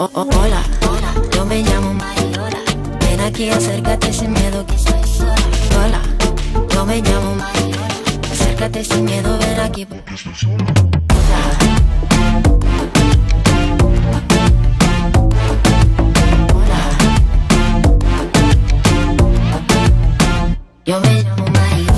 Hola, yo me llamo Mariola. Ven aquí, acércate sin miedo que estoy sola. Hola, yo me llamo Mariola. Acércate sin miedo, ven aquí porque estoy sola. Hola, yo me llamo Mariola.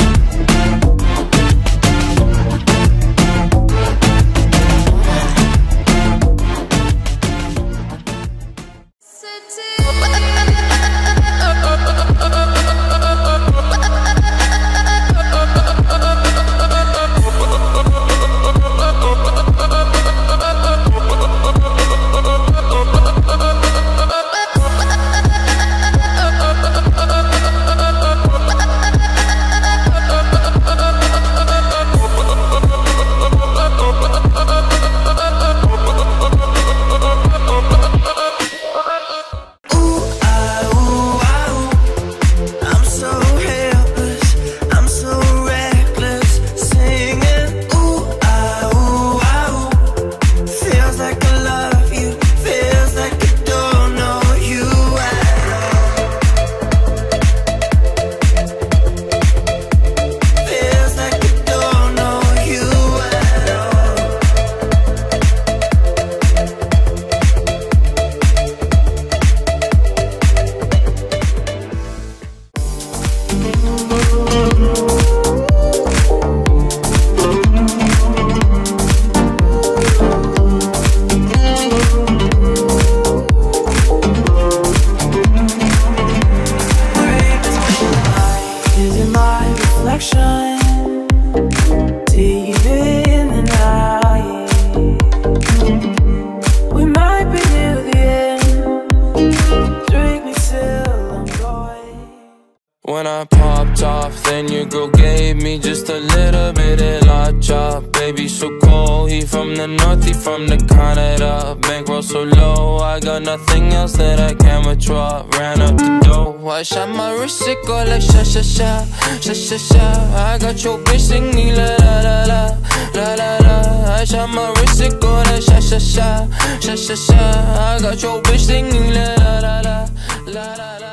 When I popped off, then your girl gave me just a little bit of la chop. Baby so cold, he from the north, he from the Canada. Bankroll so low, I got nothing else that I can withdraw. Ran up the dough, I shot my wrist, it go like sha sha sha, sha sha sha. I got your bitch singing la la la la, la la la. I shot my wrist, it go like sha sha sha, sha sha sha. I got your bitch singing la la la la, la la la.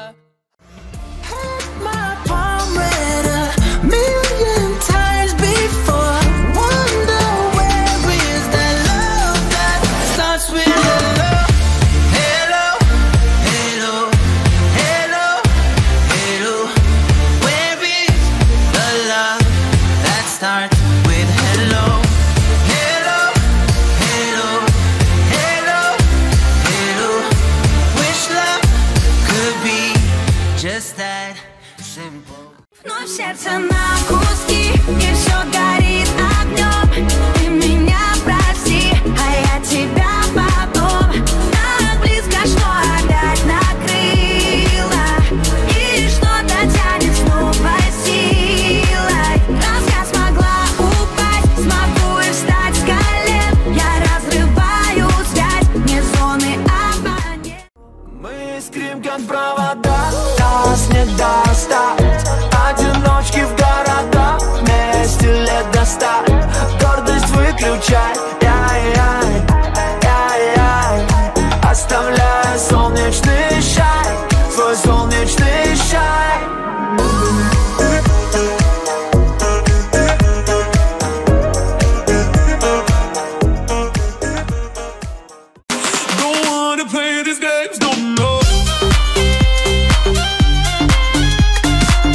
Вновь сердце на куски, и все горит огнем. Ты меня прости, а я тебя потом. Так близко, что опять накрыло, и что-то тянет снова силой. Раз я смогла упасть, смогу и встать с колен. Я разрываю связь, не зоны обманет. Мы искрим как провода, нас не достать. Одиночки в городах, вместе лет до 100. Гордость выключай, яй-яй, яй-яй. Оставляя солнечный шай, свой солнечный шай. Don't wanna play these games, don't know.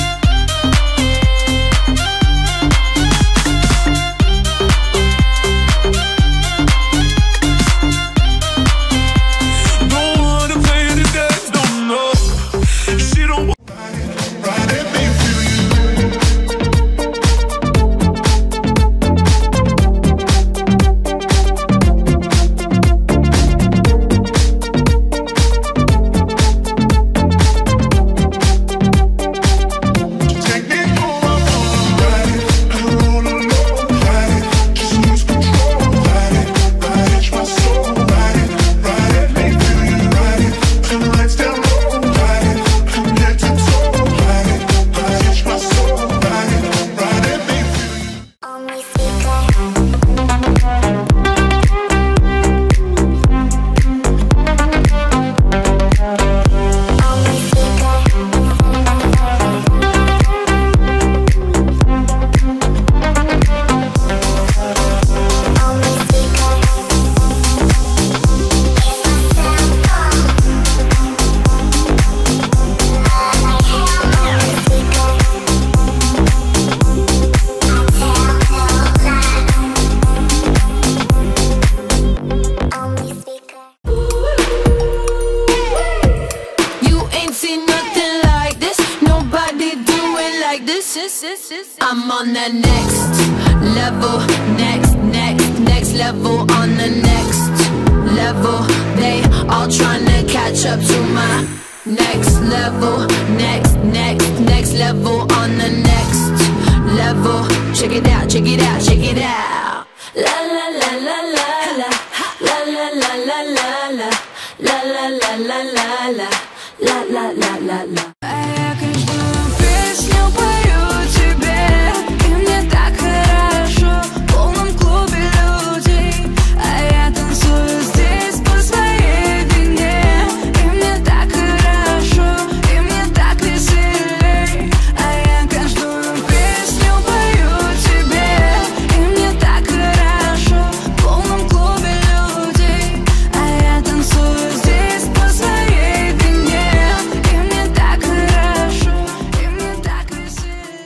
I'm on the next level, next level, on the next level. They all tryna catch up to my next level, next level, on the next level. Check it out, check it out, check it out. La la la la la la, la la la la la la, la la la la la la, la la la la la. Я каждую песню пою тебе, и мне так хорошо в полном клубе людей. А я танцую здесь по своей вине, и мне так хорошо, и мне так веселей. А я каждую песню пою тебе, и мне так хорошо в полном клубе людей. А я танцую здесь по своей вине, и мне так хорошо, и мне так веселей.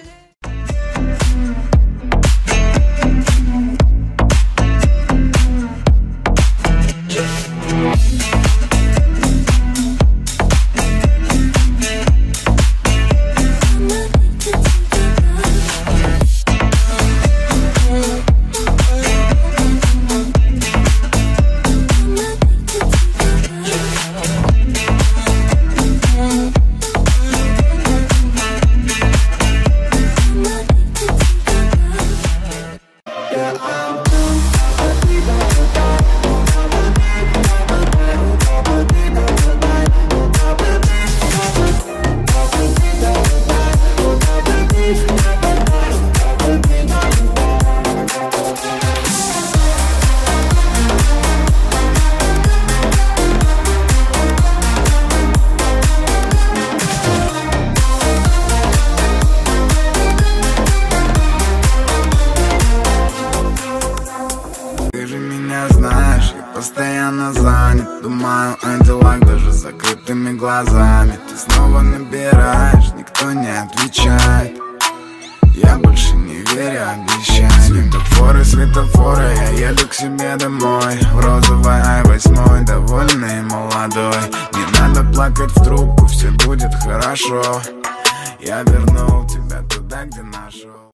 Ты же меня знаешь, я постоянно занят. Думаю о делах даже с закрытыми глазами. Ты снова набираешь, никто не отвечает. Я больше не верю обещаниям. Светофоры, я еду к себе домой. В розовой i8, довольный и молодой. Не надо плакать в трубку, все будет хорошо. Я вернул тебя туда, где нашел.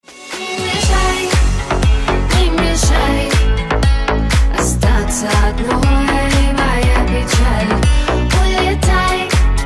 Не мешай остаться одной, моя печаль. Улетай,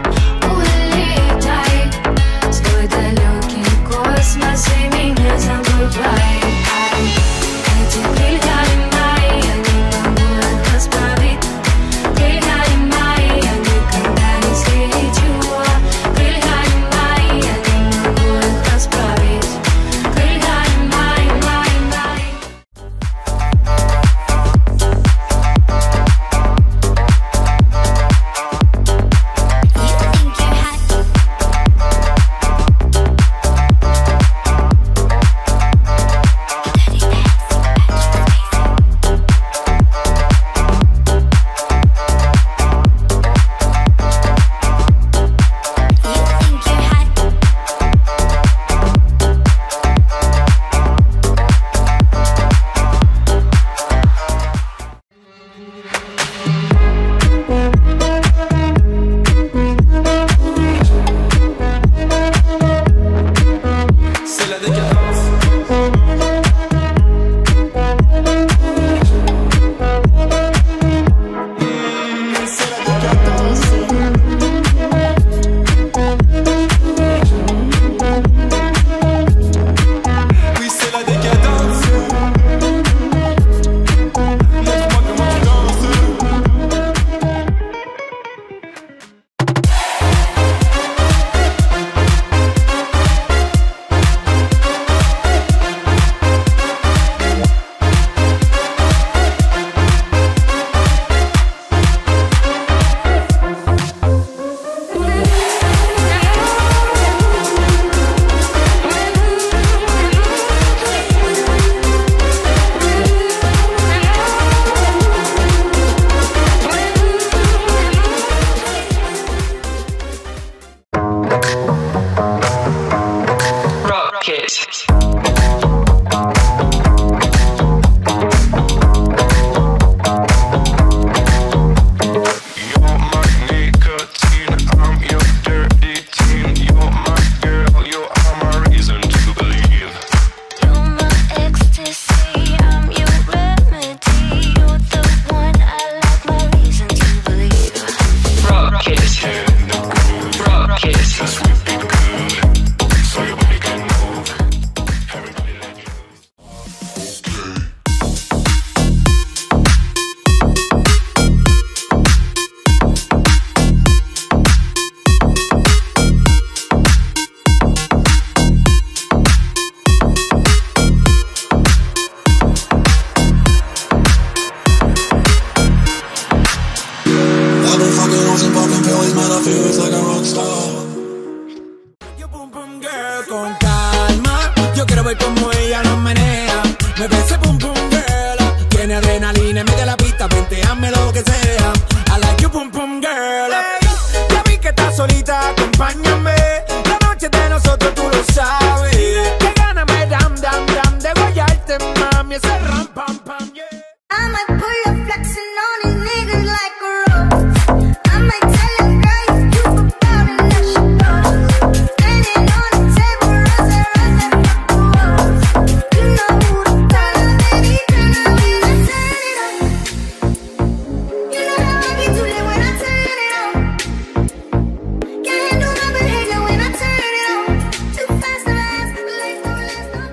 улетай в свой далекий космос и меня забывай. Эти крылья мои, я не могу их расправить. Крылья мои, я никогда не слечу. Крылья мои, я не могу их расправить. Крылья мои, мои, мои. feels like a rock star. Yo pum pum girl con calma, yo quiero ver como ella nos menea. Me parece pum pum girl, tiene adrenalina en medio de la pista, venteame lo que sea. I like you pum pum girl. Hey, ya vi que estás solita, acompáñame. La noche de nosotros tú lo sabes. Que gana me dam dam dam de guayarte, mami, ese ram pam pam, yeah. I might pull up flexing on these niggas like a rose. I might tell him, girl, you forgot and let she goes. Standing on the table, rose, fuck the rose. You know who to turn up, baby, turn up when I turn it on. You know how I get too lit when I turn it on. Can't handle my behavior when I turn it on. Too fast to ask, let's go, let's go.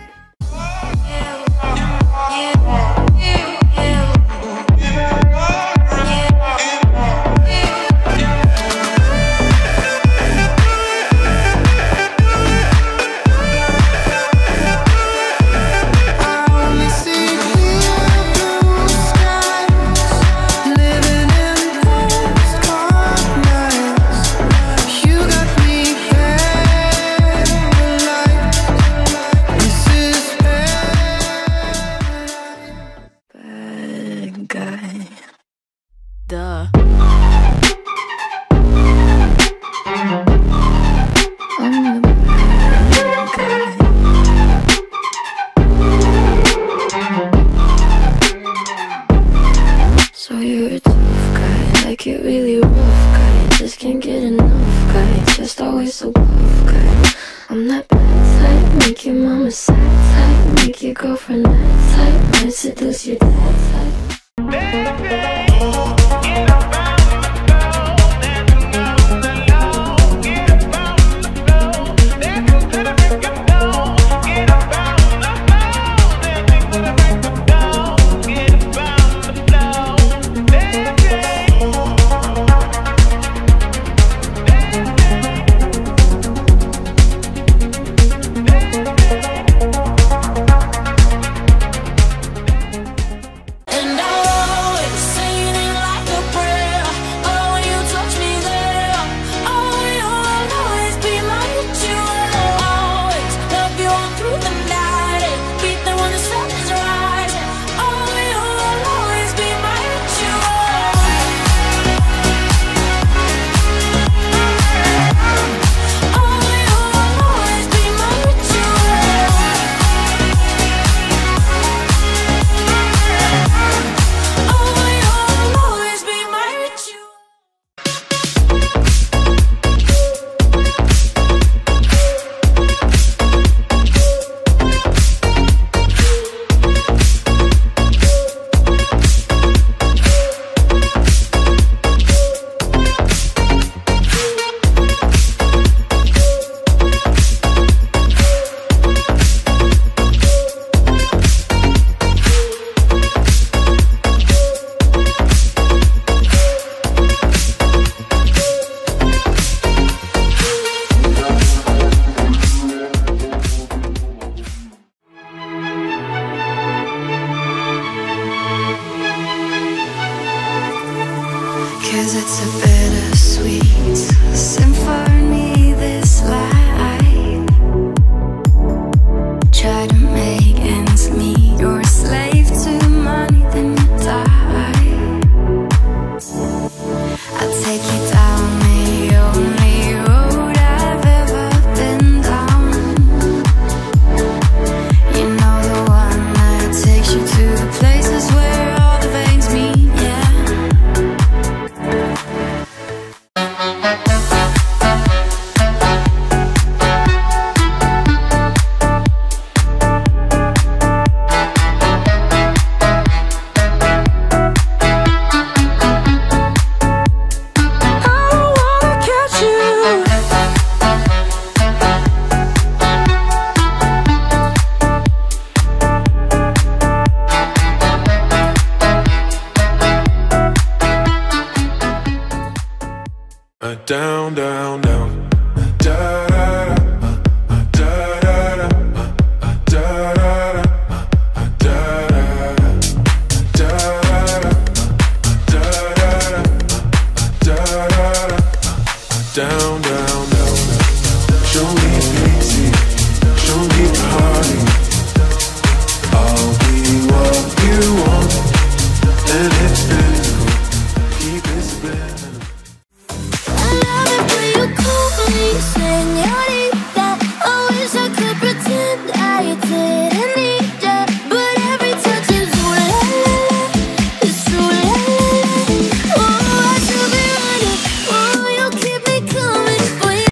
Duh. So you're a tough guy, like it really rough guy. Just can't get enough guy, just always so buff guy. I'm that bad type, make your mama sad type, make your girlfriend mad type, might seduce your dad type. Cause it's a bittersweet symphony, this life. Try to make ends meet, you're a slave to money, then you die. I'll take you down the only road I've ever been down. You know, the one that takes you to the places where all the veins meet, yeah. Down, down, down, da, da,